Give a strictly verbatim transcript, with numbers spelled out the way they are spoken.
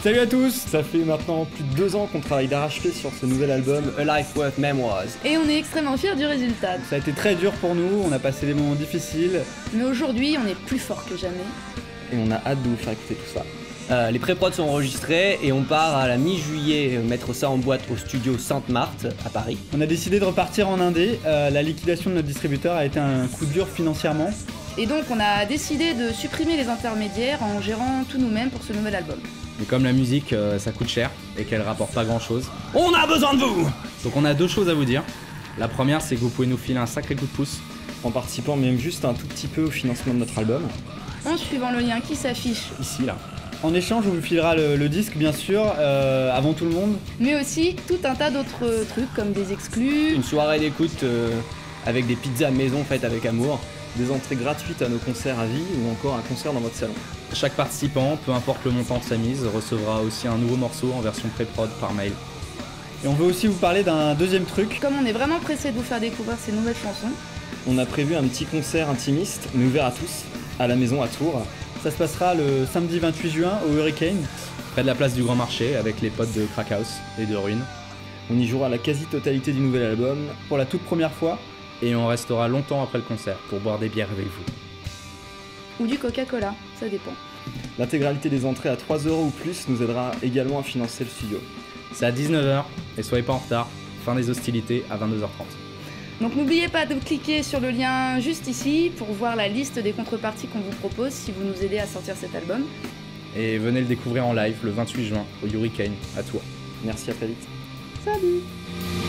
Salut à tous. Ça fait maintenant plus de deux ans qu'on travaille d'arrache-pied sur ce nouvel album A Life Worth Memoirs. Et on est extrêmement fiers du résultat. Ça a été très dur pour nous, on a passé des moments difficiles. Mais aujourd'hui, on est plus fort que jamais. Et on a hâte de vous faire écouter tout ça. Euh, les pré-prods sont enregistrés et on part à la mi-juillet mettre ça en boîte au studio Sainte-Marthe à Paris. On a décidé de repartir en indé. Euh, la liquidation de notre distributeur a été un coup dur financièrement. Et donc on a décidé de supprimer les intermédiaires en gérant tout nous-mêmes pour ce nouvel album. Mais comme la musique, euh, ça coûte cher et qu'elle rapporte pas grand chose, On a besoin de vous! donc on a deux choses à vous dire. La première, c'est que vous pouvez nous filer un sacré coup de pouce. En participant même juste un tout petit peu au financement de notre album. En suivant le lien qui s'affiche, Ici, là. En échange, on vous filera le, le disque bien sûr, euh, avant tout le monde. mais aussi tout un tas d'autres trucs comme des exclus, Une soirée d'écoute euh, avec des pizzas maison faites avec amour. Des entrées gratuites à nos concerts à vie ou encore un concert dans votre salon. Chaque participant, peu importe le montant de sa mise, recevra aussi un nouveau morceau en version pré-prod par mail. Et on veut aussi vous parler d'un deuxième truc. Comme on est vraiment pressé de vous faire découvrir ces nouvelles chansons, On a prévu un petit concert intimiste, mais ouvert à tous, à la maison à Tours. Ça se passera le samedi vingt-huit juin au Hurricane. Près de la place du Grand Marché avec les potes de Crackhouse et de Ruine. On y jouera la quasi-totalité du nouvel album pour la toute première fois. Et on restera longtemps après le concert pour boire des bières avec vous. ou du Coca-Cola, ça dépend. L'intégralité des entrées à trois euros ou plus nous aidera également à financer le studio. C'est à dix-neuf heures et soyez pas en retard. Fin des hostilités à vingt-deux heures trente. Donc n'oubliez pas de cliquer sur le lien juste ici pour voir la liste des contreparties qu'on vous propose si vous nous aidez à sortir cet album. Et venez le découvrir en live le vingt-huit juin au Hurricane à Tours. Merci, à très vite. Salut!